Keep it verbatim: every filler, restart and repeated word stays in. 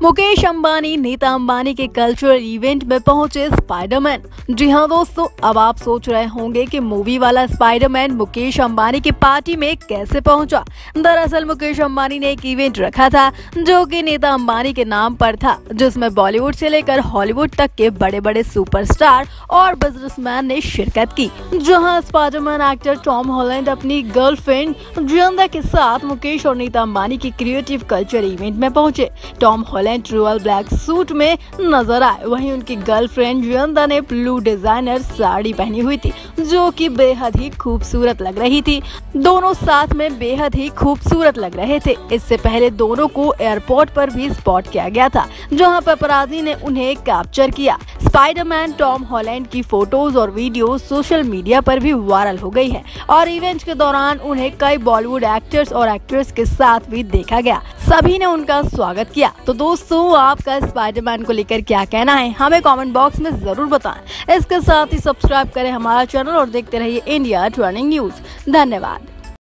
मुकेश अंबानी नीता अंबानी के cultural event में पहुंचे स्पाइडरमैन। जी हां दोस्तों, अब आप सोच रहे होंगे कि मूवी वाला स्पाइडरमैन मुकेश अंबानी की पार्टी में कैसे पहुंचा। दरअसल मुकेश अंबानी ने एक इवेंट रखा था जो कि नीता अंबानी के नाम पर था, जिसमें बॉलीवुड से लेकर हॉलीवुड तक के बड़े बड़े सुपरस्टार और बिजनेसमैन ने शिरकत की। जहां स्पाइडरमैन एक्टर टॉम हॉलैंड अपनी गर्लफ्रेंड जियंदा के साथ मुकेश और नीता अंबानी की क्रिएटिव कल्चर इवेंट में पहुंचे। Tom Holland royal black suit में नजर आए, वहीं उनकी गर्लफ्रेंड जियंदा ने ब्लू डिजाइनर साड़ी पहनी हुई थी जो कि बेहद ही खूबसूरत लग रही थी। दोनों साथ में बेहद ही खूबसूरत लग रहे थे। इससे पहले दोनों को एयरपोर्ट पर भी स्पॉट किया गया था, जहां पेपराजी ने उन्हें कैप्चर किया। स्पाइडरमैन टॉम हॉलैंड की फोटोज और वीडियो सोशल मीडिया पर भी वायरल हो गई है और इवेंट के दौरान उन्हें कई बॉलीवुड एक्टर्स और एक्ट्रेस के साथ भी देखा गया। सभी ने उनका स्वागत किया। तो दोस्तों, आपका स्पाइडरमैन को लेकर क्या कहना है, हमें कमेंट बॉक्स में जरूर बताएं। इसके साथ ही सब्सक्राइब करें हमारा चैनल और देखते रहिए इंडिया ट्रेंडिंग न्यूज। धन्यवाद।